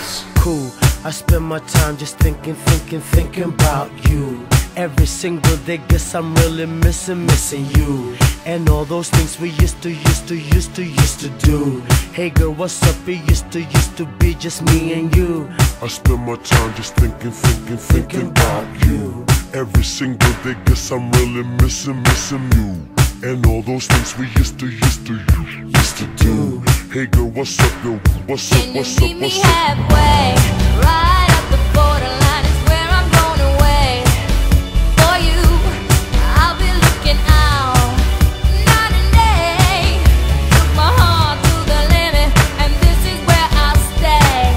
Cool, I spend my time just thinking about you. Every single day, guess I'm really missing you. And all those things we used to do. Hey girl, what's up? It used to be just me and you. I spend my time just thinking about you. Every single day, guess I'm really missing you. And all those things we used to do. Hey girl, what's up, yo? What's up, what's up, what's up? Can you meet me halfway? Right up the borderline is where I'm going away. For you, I'll be looking out night and day. Took my heart to the limit, and this is where I'll stay.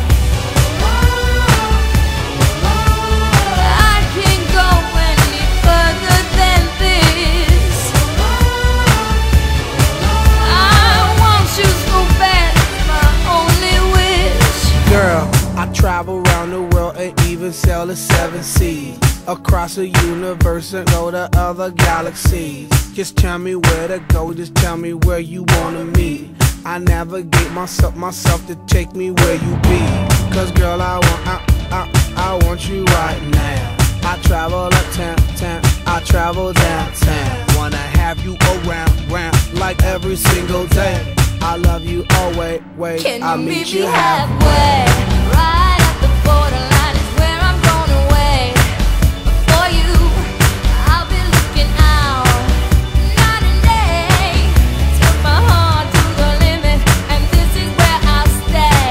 I can't go any further than this. I want you so bad, it's my only wish. Girl, I travel around the world and even sail the 7 seas. Across the universe and go to other galaxies. Just tell me where to go, just tell me where you wanna meet. I navigate myself to take me where you be. Cause girl, I want you right now. I travel uptown, I travel downtown. Wanna have you around, like every single day. I love you always, Can I'll you meet meet you me halfway. halfway? Right up the borderline is where I'm going away. For you, I'll be looking out night and day. Took my heart to the limit, and this is where I'll stay.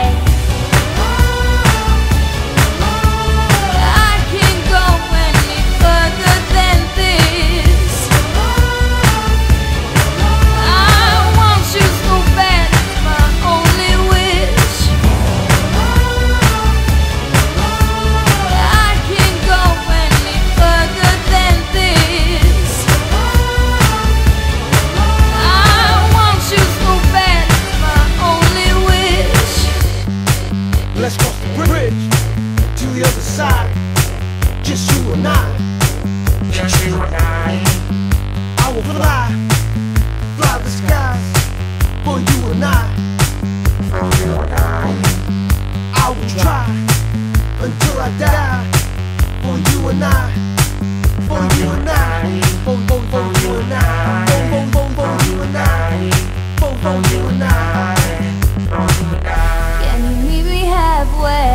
I can't go any further than this. I want you so bad, it's my only wish. I can't go any further than this. I want you so bad, it's my only wish. Let's cross the bridge to the other side. Just you and I. Just you and I will fly the skies for you and I. For you and I will try until I die. For you and I. For you and I. For you and I. For you and I. For you and I. Can you meet me halfway?